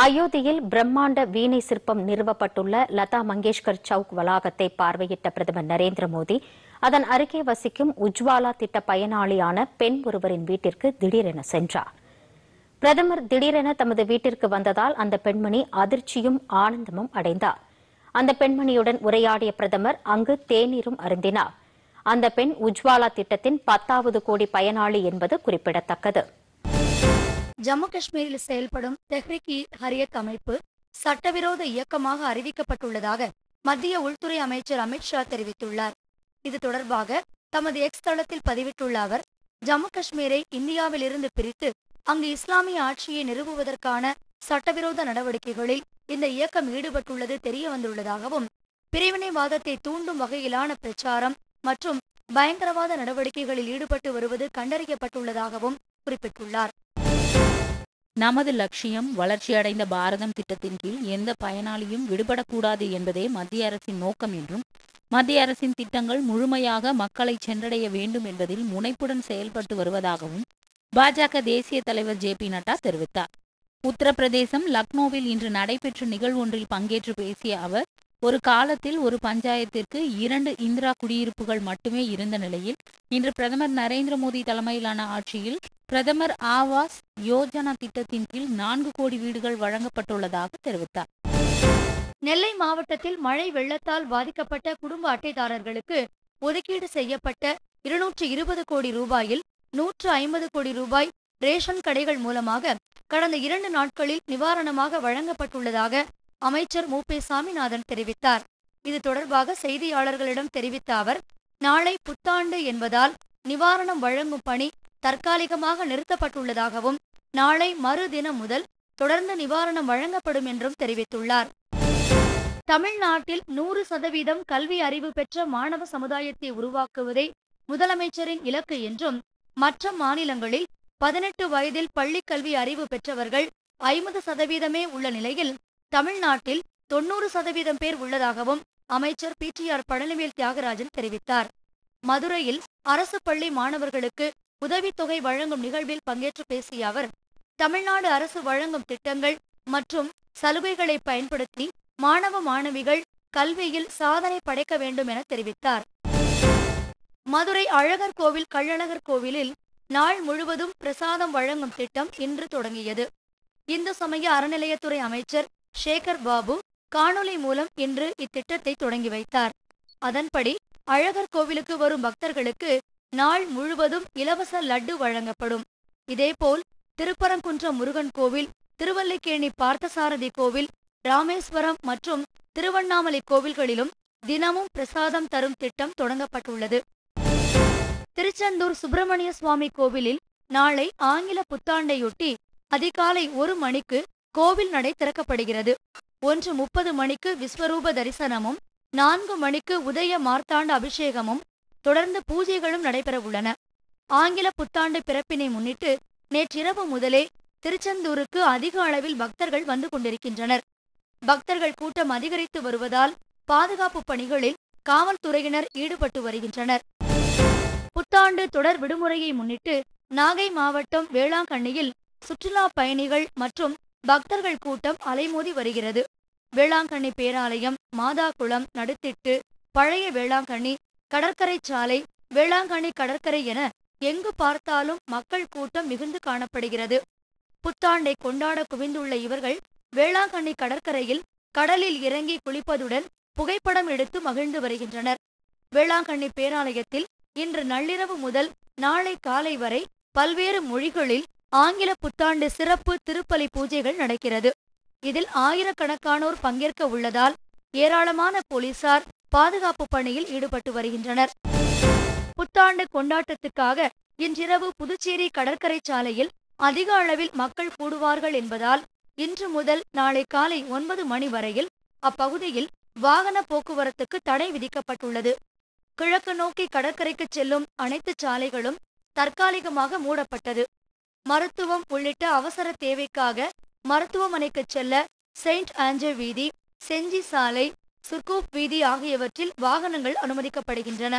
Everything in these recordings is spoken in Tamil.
அயோத்தியில் பிரம்மாண்ட வீணை சிற்பம் நிறுவப்பட்டுள்ள லதா மங்கேஷ்கர் சவுக் வளாகத்தை பார்வையிட்ட பிரதமர் நரேந்திர மோடி அதன் அருகே வசிக்கும் உஜ்வாலா திட்ட பயனாளியான பெண் ஒருவரின் வீட்டிற்கு திடீரென சென்றார். பிரதமர் திடீரென தமது வீட்டிற்கு வந்ததால் அந்த பெண்மணி அதிர்ச்சியும் ஆனந்தமும் அடைந்தார். அந்த பெண்மணியுடன் உரையாடிய பிரதமர் அங்கு தேநீரும் அருந்தினார். அந்த பெண் உஜ்வாலா திட்டத்தின் 10வது கோடி பயனாளி என்பது குறிப்பிடத்தக்கது. ஜம்மு காஷ்மீரில் செயல்படும் தெஹ்ரிக்-இ-ஹரியத் அமைப்பு சட்டவிரோத இயக்கமாக அறிவிக்கப்பட்டுள்ளதாக மத்திய உள்துறை அமைச்சர் அமித்ஷா தெரிவித்துள்ளார். இது தொடர்பாக தமது எக்ஸ் தளத்தில் பதிவிட்டுள்ள அவர், ஜம்மு காஷ்மீரை இந்தியாவிலிருந்து பிரித்து அங்கு இஸ்லாமிய ஆட்சியை நிறுவுவதற்கான சட்டவிரோத நடவடிக்கைகளில் இந்த இயக்கம் ஈடுபட்டுள்ளது தெரியவந்துள்ளதாகவும், பிரிவினைவாதத்தை தூண்டும் வகையிலான பிரச்சாரம் மற்றும் பயங்கரவாத நடவடிக்கைகளில் ஈடுபட்டு வருவது கண்டறியப்பட்டுள்ளதாகவும் குறிப்பிட்டுள்ளார். நமது லட்சியம் வளர்ச்சியடைந்த பாரதம் திட்டத்தின் கீழ் எந்த பயனாளியும் விடுபடக்கூடாது என்பதே மத்திய அரசின் நோக்கம் என்றும், மத்திய அரசின் திட்டங்கள் முழுமையாக மக்களை சென்றடைய வேண்டும் என்பதில் முனைப்புடன் செயல்பட்டு வருவதாகவும் பாஜக தேசிய தலைவர் ஜே.பி. நட்டா தெரிவித்தார். உத்தரப்பிரதேசம் லக்னோவில் இன்று நடைபெற்ற நிகழ்வொன்றில் பங்கேற்று பேசிய அவர், ஒரு காலத்தில் ஒரு பஞ்சாயத்திற்கு 2 இந்திரா குடியிருப்புகள் மட்டுமே இருந்த நிலையில் இன்று பிரதமர் நரேந்திர மோடி தலைமையிலான ஆட்சியில் பிரதமர் ஆவாஸ் யோஜனா திட்டத்தின் கீழ் 4 கோடி வீடுகள் வழங்கப்பட்டுள்ளதாக தெரிவித்தார். நெல்லை மாவட்டத்தில் மழை வெள்ளத்தால் பாதிக்கப்பட்ட குடும்ப அட்டைதாரர்களுக்கு ஒதுக்கீடு செய்யப்பட்ட 220 கோடி ரூபாயில் 150 கோடி ரூபாய் ரேஷன் கடைகள் மூலமாக கடந்த 2 நாட்களில் நிவாரணமாக வழங்கப்பட்டுள்ளதாக அமைச்சர் மு.பே. சாமிநாதன் தெரிவித்தார். இது தொடர்பாக செய்தியாளர்களிடம் தெரிவித்த அவர், நாளை புத்தாண்டு என்பதால் நிவாரணம் வழங்கும் பணி தற்காலிகமாக நிறுத்தப்பட்டுள்ளதாகவும், நாளை மறுதினம் முதல் தொடர்ந்து நிவாரணம் வழங்கப்படும் என்றும் தெரிவித்துள்ளார். தமிழ்நாட்டில் 100% கல்வி அறிவு பெற்ற மாணவ சமுதாயத்தை உருவாக்குவதே முதலமைச்சரின் இலக்கு என்றும், மற்ற மாநிலங்களில் 18 வயதில் பள்ளிக் கல்வி அறிவு பெற்றவர்கள் 50% உள்ள நிலையில் தமிழ்நாட்டில் 90% பேர் உள்ளதாகவும் அமைச்சர் பி.டி.ஆர். பழனிவேல் தியாகராஜன் தெரிவித்தார். மதுரையில் அரசு பள்ளி மாணவர்களுக்கு உதவித்தொகை வழங்கும் நிகழ்வில் பங்கேற்று பேசிய அவர், தமிழ்நாடு அரசு வழங்கும் திட்டங்கள் மற்றும் சலுகைகளை பயன்படுத்தி மாணவ மாணவிகள் கல்வியில் சாதனை படைக்க வேண்டும் என தெரிவித்தார். மதுரை அழகர் கோவில் கள்ளழகர் கோவிலில் நாள் முழுவதும் பிரசாதம் வழங்கும் திட்டம் இன்று தொடங்கியது. இந்து சமய அறநிலையத்துறை அமைச்சர் சேகர் பாபு காணொலி மூலம் இன்று இத்திட்டத்தை தொடங்கி வைத்தார். அதன்படி அழகர் கோவிலுக்கு வரும் பக்தர்களுக்கு நாள் முழுவதும் இலவச லட்டு வழங்கப்படும். இதேபோல் திருப்பரங்குன்றம் முருகன் கோவில், திருவல்லிக்கேணி பார்த்தசாரதி கோவில், ராமேஸ்வரம் மற்றும் திருவண்ணாமலை கோவில்களிலும் தினமும் பிரசாதம் தரும் திட்டம் தொடங்கப்பட்டுள்ளது. திருச்செந்தூர் சுப்பிரமணிய சுவாமி கோவிலில் நாளை ஆங்கில புத்தாண்டையொட்டி அதிகாலை 1 மணிக்கு கோவில் நடை திறக்கப்படுகிறது. 1:30 மணிக்கு விஸ்வரூப தரிசனமும் 4 மணிக்கு உதய மார்த்தாண்ட அபிஷேகமும் தொடர்ந்து பூஜைகளும் நடைபெறவுள்ளன. ஆங்கில புத்தாண்டு பிறப்பினை முன்னிட்டு நேற்றிரவு முதலே திருச்செந்தூருக்கு அதிக அளவில் பக்தர்கள் வந்து கொண்டிருக்கின்றனர். பக்தர்கள் கூட்டம் அதிகரித்து வருவதால் பாதுகாப்பு பணிகளில் காவல்துறையினர் ஈடுபட்டு வருகின்றனர். புத்தாண்டு தொடர் விடுமுறையை முன்னிட்டு நாகை மாவட்டம் வேளாங்கண்ணியில் சுற்றுலா பயணிகள் மற்றும் பக்தர்கள் கூட்டம் அலைமோதி வருகிறது. வேளாங்கண்ணி பேராலயம், மாதாக்குளம், நடுத்திட்டு, பழைய வேளாங்கண்ணி, கடற்கரை சாலை, வேளாங்கண்ணி கடற்கரை என எங்கு பார்த்தாலும் மக்கள் கூட்டம் மிகுந்து காணப்படுகிறது. புத்தாண்டை கொண்டாட குவிந்துள்ள இவர்கள் வேளாங்கண்ணி கடற்கரையில் கடலில் இறங்கி குளிப்பதுடன் புகைப்படம் எடுத்து மகிழ்ந்து வருகின்றனர். வேளாங்கண்ணி பேராலயத்தில் இன்று நள்ளிரவு முதல் நாளை காலை வரை பல்வேறு மொழிகளில் ஆங்கில புத்தாண்டு சிறப்பு திருப்பலி பூஜைகள் நடக்கிறது. இதில் ஆயிரக்கணக்கானோர் பங்கேற்க உள்ளதால் ஏராளமான போலீசார் பாதுகாப்பு பணியில் ஈடுபட்டு வருகின்றனர். புத்தாண்டு கொண்டாட்டத்துக்காக இன்றிரவு புதுச்சேரி கடற்கரை சாலையில் அதிக அளவில் மக்கள் கூடுவார்கள் என்பதால் இன்று முதல் நாளை காலை 9 மணி வரையில் அப்பகுதியில் வாகன போக்குவரத்துக்கு தடை விதிக்கப்பட்டுள்ளது. கிழக்கு நோக்கி கடற்கரைக்கு செல்லும் அனைத்து சாலைகளும் தற்காலிகமாக மூடப்பட்டது. மருத்துவம் உள்ளிட்ட அவசர தேவைக்காக மருத்துவமனைக்கு செல்ல செயின்ட் ஆஞ்சே வீதி, செஞ்சி சாலை, சுர்கூப் வீதி ஆகியவற்றில் வாகனங்கள் அனுமதிக்கப்படுகின்றன.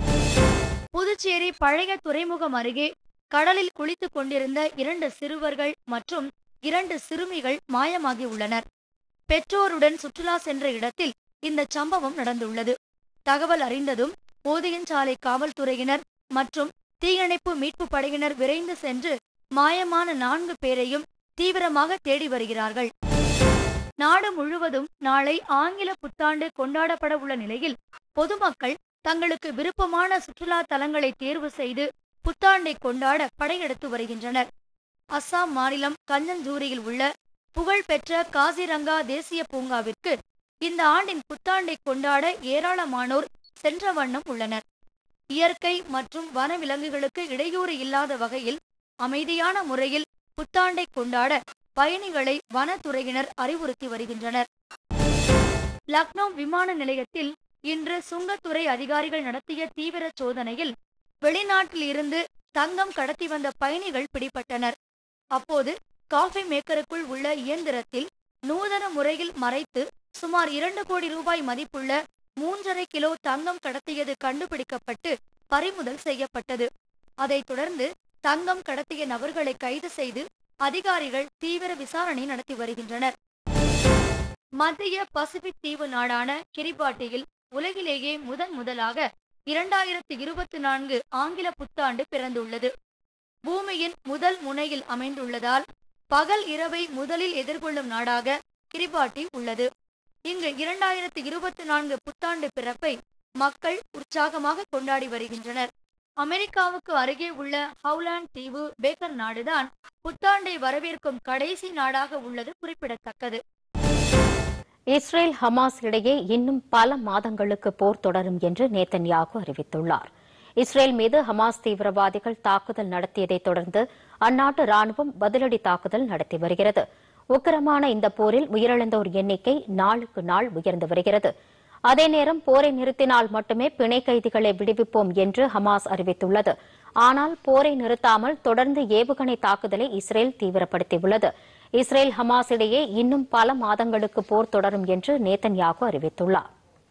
புதுச்சேரி பழைய துறைமுகம் அருகே கடலில் குளித்துக் கொண்டிருந்த 2 சிறுவர்கள் மற்றும் 2 சிறுமிகள் மாயமாகியுள்ளனர். பெற்றோருடன் சுற்றுலா சென்ற இடத்தில் இந்த சம்பவம் நடந்துள்ளது. தகவல் அறிந்ததும் போதியஞ்சாலை காவல்துறையினர் மற்றும் தீயணைப்பு மீட்பு படையினர் விரைந்து சென்று மாயமான 4 பேரையும் தீவிரமாக தேடி வருகிறார்கள். நாடு முழுவதும் நாளை ஆங்கில புத்தாண்டு கொண்டாடப்பட உள்ள நிலையில் பொதுமக்கள் தங்களுக்கு விருப்பமான சுற்றுலா தலங்களை தேர்வு செய்து புத்தாண்டை கொண்டாட படையெடுத்து வருகின்றனர். அஸ்ஸாம் மாநிலம் கஞ்சன்ஜூரியில் உள்ள புகழ்பெற்ற காசிரங்கா தேசிய பூங்காவிற்கு இந்த ஆண்டின் புத்தாண்டை கொண்டாட ஏராளமானோர் சென்ற வண்ணம் உள்ளனர். இயற்கை மற்றும் வனவிலங்குகளுக்கு இடையூறு இல்லாத வகையில் அமைதியான முறையில் புத்தாண்டை கொண்டாட பயணிகளை வனத்துறையினர் அறிவுறுத்தி வருகின்றனர். லக்னோ விமான நிலையத்தில் இன்று சுங்கத்துறை அதிகாரிகள் நடத்திய தீவிர சோதனையில் வெளிநாட்டில் இருந்து தங்கம் கடத்தி வந்த பயணிகள் பிடிபட்டனர். அப்போது காஃபி மேக்கருக்குள் உள்ள இயந்திரத்தில் நூதன முறையில் மறைத்து சுமார் 2 கோடி ரூபாய் மதிப்புள்ள 3.5 கிலோ தங்கம் கடத்தியது கண்டுபிடிக்கப்பட்டு பறிமுதல் செய்யப்பட்டது. அதைத் தொடர்ந்து தங்கம் கடத்திய நபர்களை கைது செய்து அதிகாரிகள் தீவிர விசாரணை நடத்தி வருகின்றனர். மத்திய பசிபிக் தீவு நாடான கிரிபாட்டியில் உலகிலேயே முதலாக 2024 ஆங்கில புத்தாண்டு பிறந்துள்ளது. பூமியின் முதல் முனையில் அமைந்துள்ளதால் பகல் இரவை முதலில் எதிர்கொள்ளும் நாடாக கிரிபாட்டி உள்ளது. இங்கு 2024 புத்தாண்டு பிறப்பை மக்கள் உற்சாகமாக கொண்டாடி வருகின்றனர். அமெரிக்காவுக்கு அருகே உள்ள ஹவுலாண்ட் தீவு பேக்கர் நாடுதான் புத்தாண்டை வரவேற்கும் கடைசி நாடாக உள்ளது குறிப்பிடத்தக்கது. இஸ்ரேல் ஹமாஸ் இடையே இன்னும் பல மாதங்களுக்கு போர் தொடரும் என்று நேதன்யாகு அறிவித்துள்ளார். இஸ்ரேல் மீது ஹமாஸ் தீவிரவாதிகள் தாக்குதல் நடத்தியதைத் தொடர்ந்து அந்நாட்டு ராணுவம் பதிலடி தாக்குதல் நடத்தி வருகிறது. உக்கிரமான இந்த போரில் உயிரிழந்தோர் எண்ணிக்கை நாளுக்கு நாள் உயர்ந்து வருகிறது. அதே நேரம் போரை நிறுத்தினால் மட்டுமே பிணை கைதிகளை விடுவிப்போம் என்று ஹமாஸ் அறிவித்துள்ளது. ஆனால் போரை நிறுத்தாமல் தொடர்ந்து ஏவுகணை தாக்குதலை இஸ்ரேல் தீவிரப்படுத்தியுள்ளது. இஸ்ரேல் ஹமாஸ் இடையே இன்னும் பல மாதங்களுக்கு போர் தொடரும் என்று நேதன்யாகு அறிவித்துள்ளார்.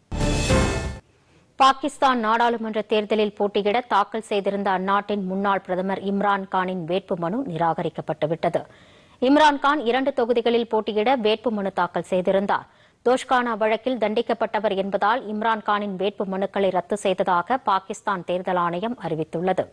பாகிஸ்தான் நாடாளுமன்ற தேர்தலில் போட்டியிட தாக்கல் செய்திருந்த அந்நாட்டின் முன்னாள் பிரதமர் இம்ரான்கானின் வேட்புமனு நிராகரிக்கப்பட்டுவிட்டது. இம்ரான்கான் 2 தொகுதிகளில் போட்டியிட வேட்புமனு தாக்கல் செய்திருந்தார். தோஷ்கானா வழக்கில் தண்டிக்கப்பட்டவர் என்பதால் இம்ரான்கானின் வேட்பு மனுக்களை ரத்து செய்ததாக பாகிஸ்தான் தேர்தல் ஆணையம் அறிவித்துள்ளது.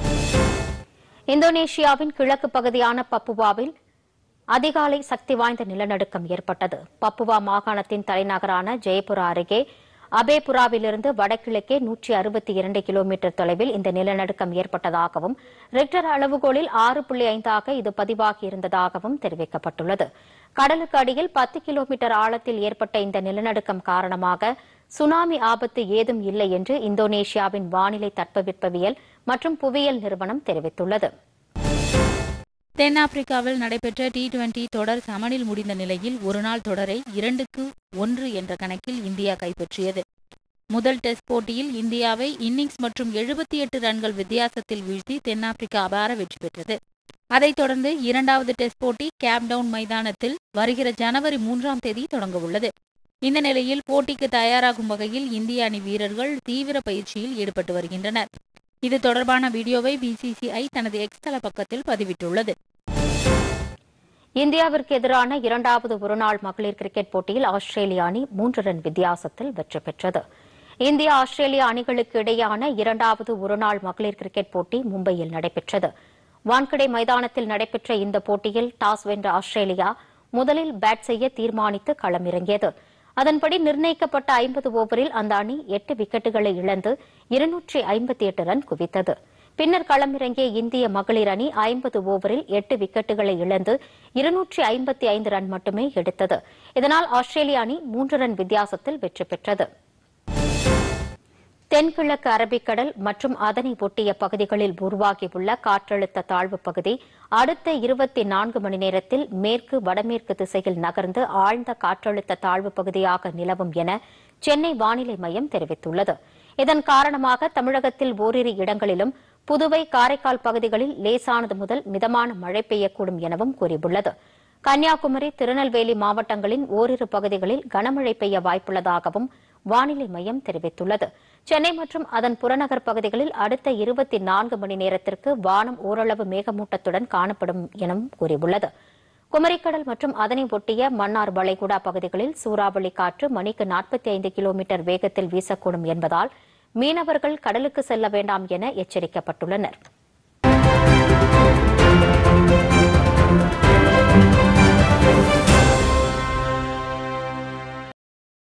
இந்தோனேஷியாவின் கிழக்கு பகுதியான பப்புவாவில் அதிகாலை சக்தி வாய்ந்த நிலநடுக்கம் ஏற்பட்டது. பப்புவா மாகாணத்தின் தலைநகரான ஜெயபுரா அருகே அபேபுராவிலிருந்து வடகிழக்கே 162 கிலோமீட்டர் தொலைவில் இந்த நிலநடுக்கம் ஏற்பட்டதாகவும் ரிக்டர் அளவுகோலில் 6.5 இது பதிவாகியிருந்ததாகவும் தெரிவிக்கப்பட்டுள்ளது. கடலுக்கு அடியில் 10 கிலோமீட்டர் ஆழத்தில் ஏற்பட்ட இந்த நிலநடுக்கம் காரணமாக சுனாமி ஆபத்து ஏதும் இல்லை என்று இந்தோனேஷியாவின் வானிலை தட்பவெப்பவியல் மற்றும் புவியியல் நிறுவனம் தெரிவித்துள்ளது. தென்னாப்பிரிக்காவில் நடைபெற்ற T20 தொடர் சமனில் முடிந்த நிலையில் ஒருநாள் தொடரை 2-1 என்ற கணக்கில் இந்தியா கைப்பற்றியது. முதல் டெஸ்ட் போட்டியில் இந்தியாவை இன்னிங்ஸ் மற்றும் 78 ரன்கள் வித்தியாசத்தில் வீழ்த்தி தென்னாப்பிரிக்கா அபார வெற்றி பெற்றது. அதைத் தொடர்ந்து 2வது டெஸ்ட் போட்டி கேப்டவுன் மைதானத்தில் வருகிற ஜனவரி 3ஆம் தேதி தொடங்கவுள்ளது. இந்த நிலையில் போட்டிக்கு தயாராகும் வகையில் இந்திய அணி வீரர்கள் தீவிர பயிற்சியில் ஈடுபட்டு வருகின்றனர். இது தொடர்பான வீடியோவை BCCI தனது எக்ஸ் தள பக்கத்தில் பதிவிட்டுள்ளது. இந்தியாவிற்கு எதிரான 2வது ஒருநாள் மகளிர் கிரிக்கெட் போட்டியில் ஆஸ்திரேலிய அணி 3 ரன் வித்தியாசத்தில் வெற்றி பெற்றது. இந்தியா ஆஸ்திரேலியா அணிகளுக்கு இடையேயான 2வது ஒருநாள் மகளிர் கிரிக்கெட் போட்டி மும்பையில் நடைபெற்றது. வான்கடே மைதானத்தில் நடைபெற்ற இந்த போட்டியில் டாஸ் வென்ற ஆஸ்திரேலியா முதலில் பேட் செய்ய தீர்மானித்து களமிறங்கியது. அதன்படி நிர்ணயிக்கப்பட்ட 50 ஓவரில் அந்த அணி 8 விக்கெட்டுகளை இழந்து 258 ரன் குவித்தது. பின்னர் களமிறங்கிய இந்திய மகளிர் அணி 50 ஓவரில் 8 விக்கெட்டுகளை இழந்து 255 ரன் மட்டுமே எடுத்தது. இதனால் ஆஸ்திரேலிய அணி 3 ரன் வித்தியாசத்தில் வெற்றி பெற்றது. தென்கிழக்கு அரபிக்கடல் மற்றும் அதனை ஒட்டிய பகுதிகளில் உருவாகியுள்ள காற்றழுத்த தாழ்வு பகுதி அடுத்த 24 மணி நேரத்தில் மேற்கு வடமேற்கு திசையில் நகர்ந்து ஆழ்ந்த காற்றழுத்த தாழ்வு பகுதியாக நிலவும் என சென்னை வானிலை மையம் தெரிவித்துள்ளது. இதன் காரணமாக தமிழகத்தில் ஓரிரு இடங்களிலும் புதுவை காரைக்கால் பகுதிகளில் லேசானது முதல் மிதமான மழை பெய்யக்கூடும் எனவும் கூறியுள்ளது. கன்னியாகுமரி திருநெல்வேலி மாவட்டங்களின் ஓரிரு பகுதிகளில் கனமழை பெய்ய வாய்ப்புள்ளதாகவும் வானிலை மையம் தெரிவித்துள்ளது. சென்னை மற்றும் அதன் புறநகர் பகுதிகளில் அடுத்த 24 மணி நேரத்திற்கு வானம் ஓரளவு மேகமூட்டத்துடன் காணப்படும் எனவும் கூறியுள்ளது. குமரிக்கடல் மற்றும் அதனை ஒட்டிய மன்னார் வளைகுடா பகுதிகளில் சூறாவளி காற்று மணிக்கு 45 கிலோமீட்டர் வேகத்தில் வீசக்கூடும் என்பதால் மீனவர்கள் கடலுக்கு செல்ல வேண்டாம் என எச்சரிக்கப்பட்டுள்ளனர்.